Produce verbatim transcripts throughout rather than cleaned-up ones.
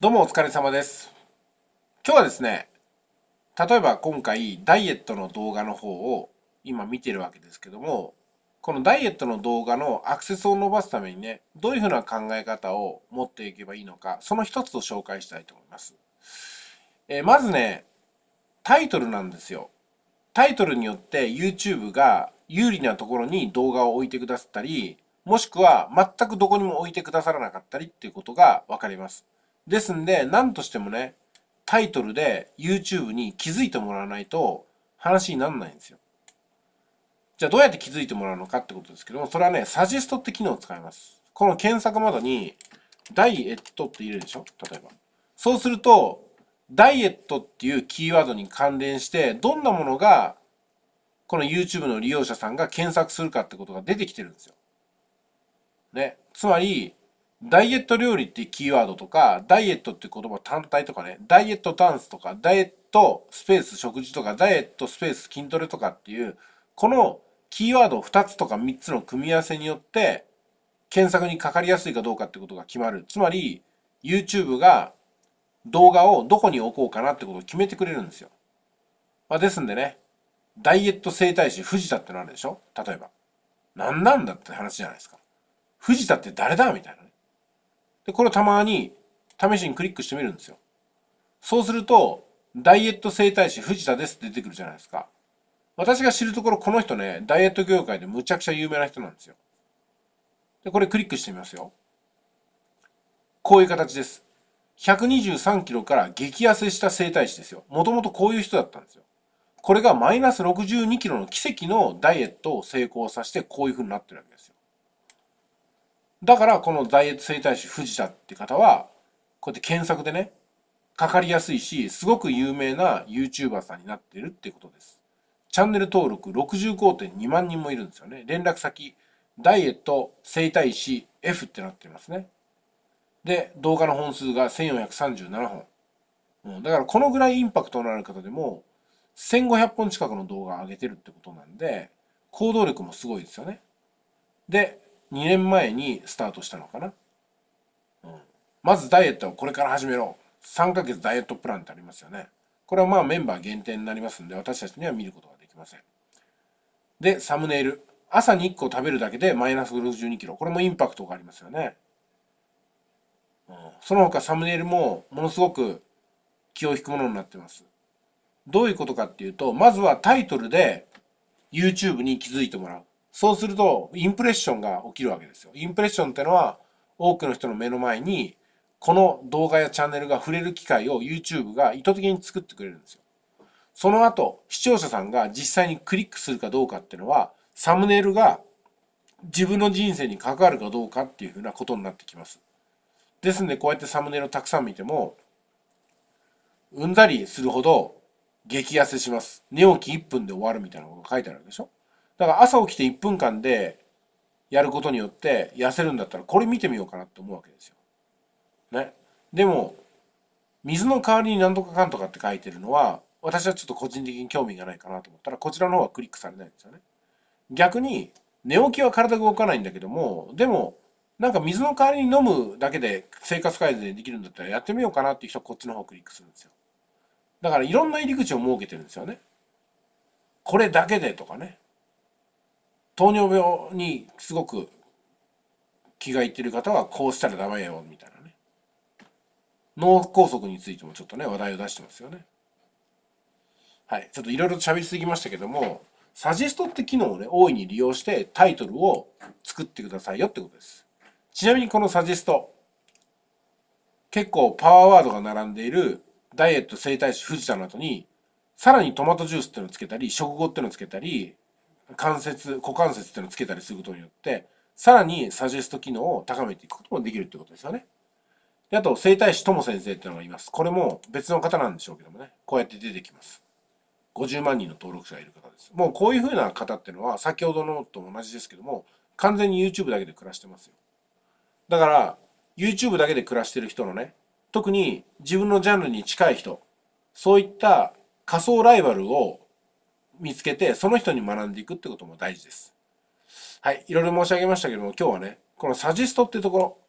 どうもお疲れ様です。今日はですね、例えば今回ダイエットの動画の方を今見てるわけですけども、このダイエットの動画のアクセスを伸ばすためにね、どういうふうな考え方を持っていけばいいのか、その一つを紹介したいと思います。えーまずね、タイトルなんですよ。タイトルによって YouTube が有利なところに動画を置いてくださったり、もしくは全くどこにも置いてくださらなかったりっていうことがわかります。ですんで、何としてもね、タイトルで YouTube に気づいてもらわないと話にならないんですよ。じゃあどうやって気づいてもらうのかってことですけども、それはね、サジェストって機能を使います。この検索窓にダイエットって入れるでしょ、例えば。そうすると、ダイエットっていうキーワードに関連して、どんなものがこの YouTube の利用者さんが検索するかってことが出てきてるんですよ。ね。つまり、ダイエット料理っていうキーワードとか、ダイエットっていう言葉単体とかね、ダイエットダンスとか、ダイエットスペース食事とか、ダイエットスペース筋トレとかっていう、このキーワードふたつとかみっつの組み合わせによって、検索にかかりやすいかどうかってことが決まる。つまり、YouTube が動画をどこに置こうかなってことを決めてくれるんですよ。まあ、ですんでね、ダイエット整体師藤田ってのあるでしょ、例えば。なんなんだって話じゃないですか。藤田って誰だみたいなね。で、これをたまに試しにクリックしてみるんですよ。そうすると、ダイエット整体師藤田ですって出てくるじゃないですか。私が知るところこの人ね、ダイエット業界でむちゃくちゃ有名な人なんですよ。で、これクリックしてみますよ。こういう形です。ひゃくにじゅうさんキロから激痩せした整体師ですよ。もともとこういう人だったんですよ。これがマイナスろくじゅうにキロの奇跡のダイエットを成功させてこういう風になってるわけですよ。だからこのダイエット整体師藤田って方は、こうやって検索でね、かかりやすいし、すごく有名な YouTuber さんになっているっていうことです。チャンネル登録 ろくじゅうごてんにまん人もいるんですよね。連絡先、ダイエット整体師 F ってなってますね。で、動画の本数がせんよんひゃくさんじゅうななほん。うん、だからこのぐらいインパクトのある方でも、せんごひゃっぽん近くの動画を上げてるってことなんで、行動力もすごいですよね。で、にねんまえにスタートしたのかな。うん、まずダイエットをこれから始めろ。さんかげつダイエットプランってありますよね。これはまあメンバー限定になりますんで、私たちには見ることができません。で、サムネイル。朝にいっこ食べるだけでマイナスろくじゅうにキロ。これもインパクトがありますよね。うん、その他サムネイルもものすごく気を引くものになってます。どういうことかっていうと、まずはタイトルで YouTube に気づいてもらう。そうすると、インプレッションが起きるわけですよ。インプレッションってのは、多くの人の目の前に、この動画やチャンネルが触れる機会を YouTube が意図的に作ってくれるんですよ。その後、視聴者さんが実際にクリックするかどうかっていうのは、サムネイルが自分の人生に関わるかどうかっていうふうなことになってきます。ですので、こうやってサムネイルをたくさん見ても、うんざりするほど激痩せします。寝起きいっぷんで終わるみたいなことが書いてあるでしょ。だから朝起きていっぷんかんでやることによって痩せるんだったらこれ見てみようかなって思うわけですよ。ね。でも、水の代わりに何とかかんとかって書いてるのは、私はちょっと個人的に興味がないかなと思ったら、こちらの方はクリックされないんですよね。逆に、寝起きは体が動かないんだけども、でも、なんか水の代わりに飲むだけで生活改善できるんだったらやってみようかなっていう人はこっちの方をクリックするんですよ。だからいろんな入り口を設けてるんですよね。これだけでとかね。糖尿病にすごく気がいってる方はこうしたらダメよみたいなね。脳梗塞についてもちょっとね、話題を出してますよね。はい。ちょっといろいろと喋りすぎましたけども、サジェストって機能をね、大いに利用してタイトルを作ってくださいよってことです。ちなみにこのサジェスト、結構パワーワードが並んでいるダイエット整体師藤田の後に、さらにトマトジュースっていうのをつけたり、食後っていうのをつけたり、関節、股関節っていうのをつけたりすることによって、さらにサジェスト機能を高めていくこともできるってことですよね。で、あと、整体師とも先生っていうのがいます。これも別の方なんでしょうけどもね。こうやって出てきます。ごじゅうまん人の登録者がいる方です。もうこういう風な方っていうのは、先ほどのと同じですけども、完全に YouTube だけで暮らしてますよ。だから、YouTube だけで暮らしてる人のね、特に自分のジャンルに近い人、そういった仮想ライバルを見つけて、その人に学んでいくってことも大事です。はい、いろいろ申し上げましたけども、今日はね、このサジェストっていうところ、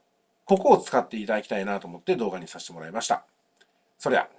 ここを使っていただきたいなと思って動画にさせてもらいました。それでは。